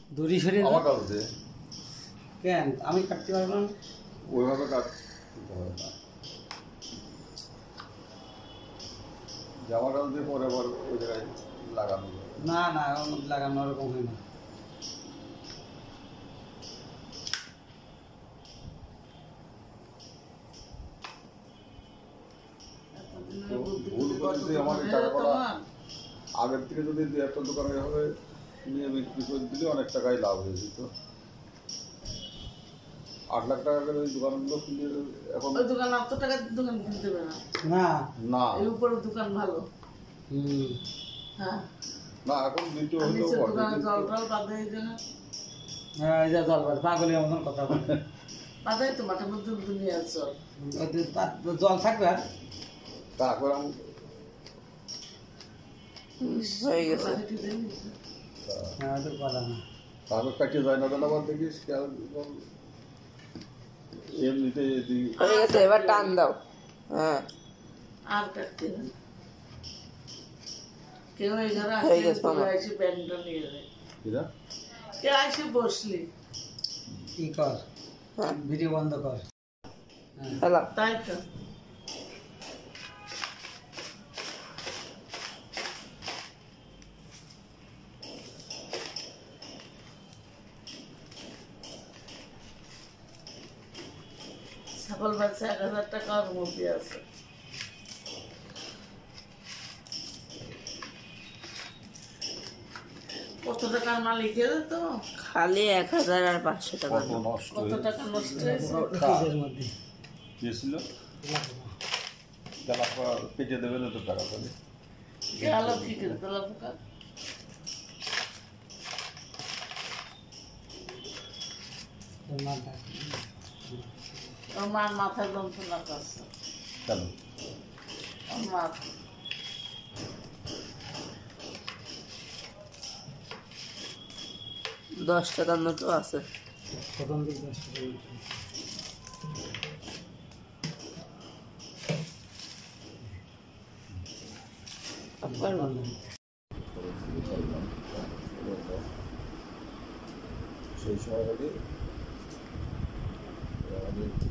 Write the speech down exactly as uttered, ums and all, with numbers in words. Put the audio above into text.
দড়ি সরিয়ে আমার কাছে কেন আমি কাটতে পারবো না ওইভাবে কাটতে হবে না জামা কাপড় দিয়ে পরে আবার ওই জায়গায় লাগানো না না লাগানো ওরকম হয় না ভুল করেছি আমার টাকাটা আগের থেকে যদি দু একটা দোকানে এভাবে নিয়ে বিক্রি করে দিলে অনেক টাকাই লাভ হয়ে যেত আট লাখ টাকা করে ওই দোকানগুলো খুলে এখন ওই দোকান অত টাকা দোকান খুলতে দেবে না না না এর উপরে দোকান ভালো হুম হ্যাঁ না এখন দ্বিতীয় হলেও নিচে দোকানে জল টল বাঁধে এই জন্য হ্যাঁ এই যে জল বাদ পাগলের মতন কথা বলে বাঁধে তো মাঠের মধ্যে দুনিয়ার জল জল থাকবে আর তারপর আমি হয়ে গেছে হ্যাঁ তো কথা না তারপর কাটিয়ে যায় না তাহলে আবার দেখিস এমনিতে হয়ে গেছে এবার টান দাও হ্যাঁ আর কাটতে হবে কেউ এই ঘরে হয়ে গেছে মামা আসে প্যান্টটা নিয়ে যায় কিরা কে আসে বসলি কি কর ভিডিও বন্ধ কর হ্যালো তাই তো ছাগল বাচ্চা এক হাজার টাকার মধ্যে আছে কত টাকার মালিক এদের তো খালি এক হাজার আর পাঁচশো টাকা কত টাকা নষ্ট হয়েছে ফ্রিজের মধ্যে গিয়েছিল তেলাপোকা কেটে দেবে না তো টাকা তাহলে গেল কি করে তেলাপোকা ওর মার মাথায় যন্ত্রণা করছে কেন ওর মাথা দশ টাকার নোটও আছে প্রথম দিক দশ টাকা সেই সময়